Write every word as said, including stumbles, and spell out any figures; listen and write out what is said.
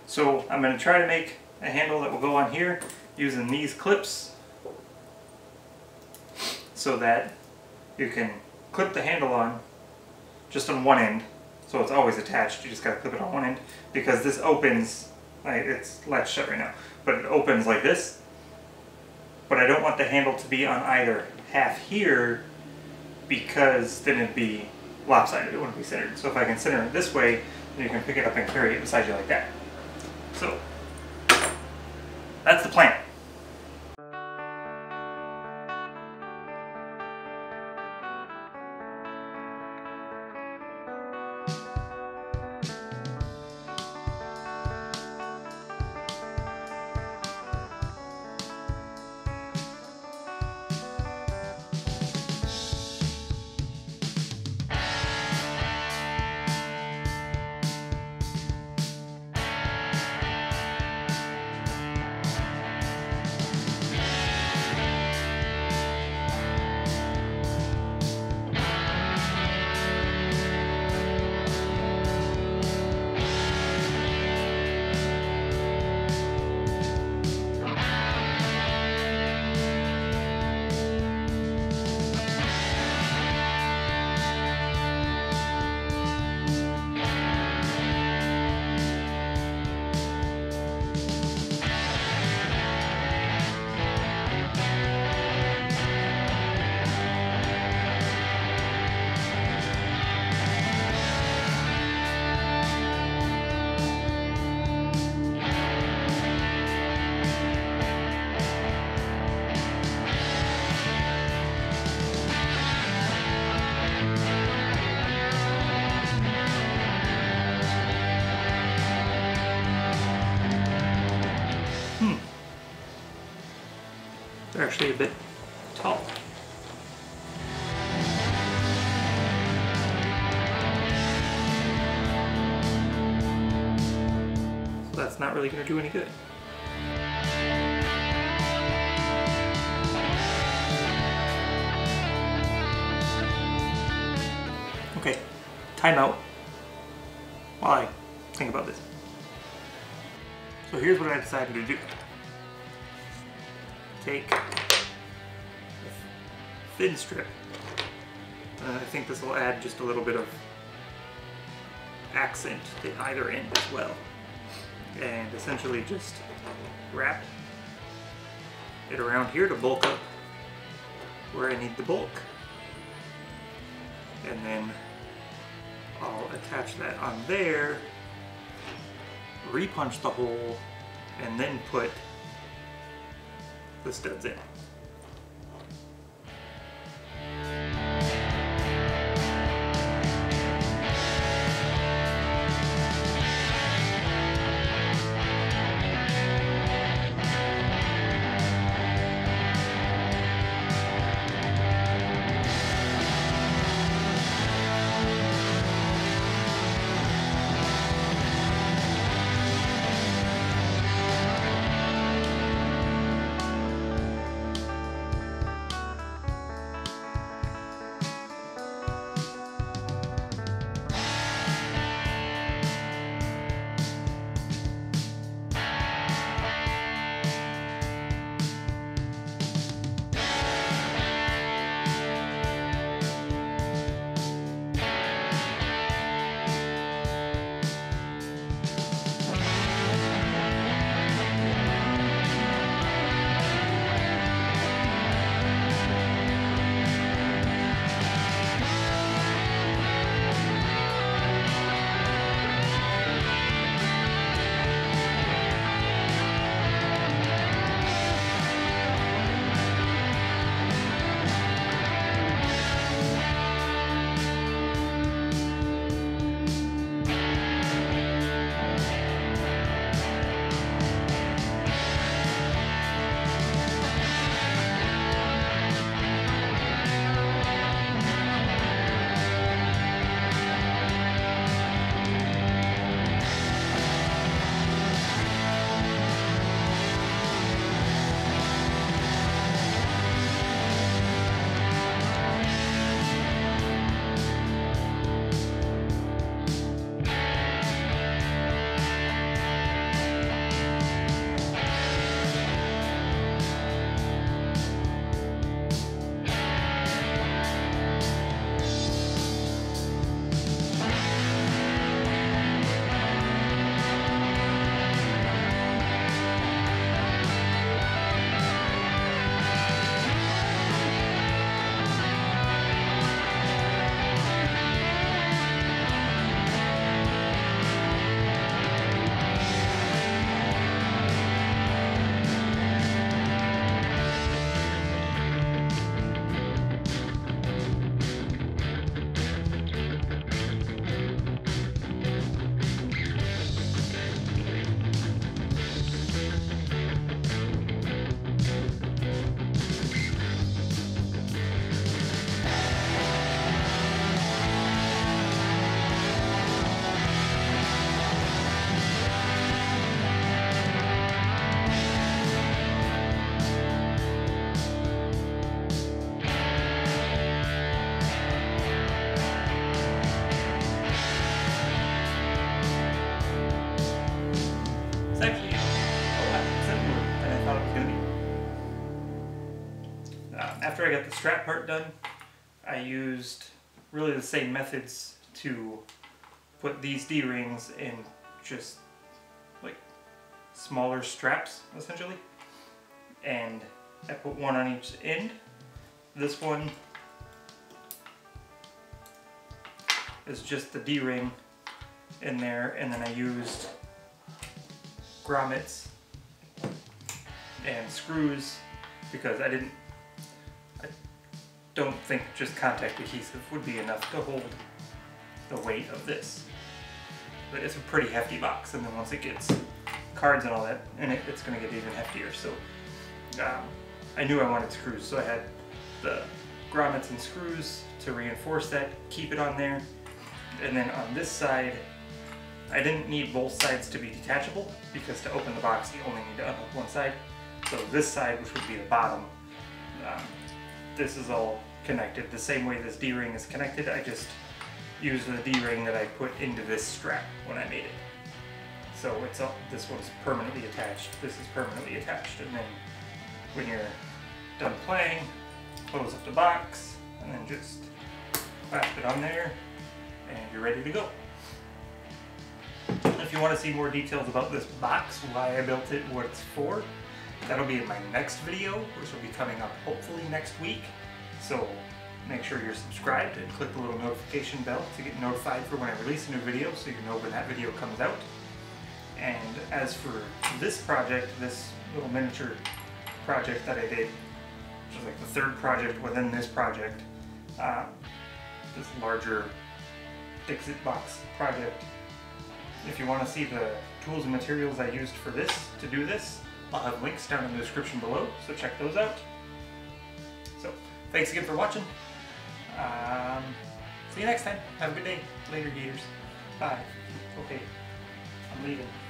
So I'm going to try to make a handle that will go on here using these clips so that you can clip the handle on just on one end, so it's always attached. You just got to clip it on one end because this opens, like it's latched shut right now, but it opens like this. But I don't want the handle to be on either half here because then it'd be lopsided, it wouldn't be centered. So if I can center it this way, then you can pick it up and carry it beside you like that. So that's the plan. They're actually a bit tall. So that's not really going to do any good. Okay, time out while I think about this. So here's what I decided to do. Take a thin strip. Uh, I think this will add just a little bit of accent to either end as well. And essentially just wrap it around here to bulk up where I need the bulk. And then I'll attach that on there, re-punch the hole, and then put the studs in. strap part done, I used really the same methods to put these D-rings in just like smaller straps essentially, and I put one on each end. This one is just the D-ring in there, and then I used grommets and screws because I didn't I don't think just contact adhesive would be enough to hold the weight of this. But it's a pretty hefty box, and then once it gets cards and all that in it, it's going to get even heftier. So um, I knew I wanted screws, so I had the grommets and screws to reinforce that, keep it on there. And then on this side, I didn't need both sides to be detachable because to open the box you only need to unhook one side. So this side, which would be the bottom, um, this is all connected the same way this D-ring is connected. I just used the D-ring that I put into this strap when I made it. So it's all, this one's permanently attached, this is permanently attached, and then when you're done playing, close up the box, and then just clasp it on there, and you're ready to go. If you want to see more details about this box, why I built it, what it's for, that'll be in my next video, which will be coming up hopefully next week. So make sure you're subscribed and click the little notification bell to get notified for when I release a new video, so you know when that video comes out. And as for this project, this little miniature project that I did, which is like the third project within this project, uh, this larger Dixit box project. If you want to see the tools and materials I used for this, to do this, I'll have links down in the description below, so check those out. So, thanks again for watching. Um, see you next time. Have a good day. Later, Gators. Bye. Okay, I'm leaving.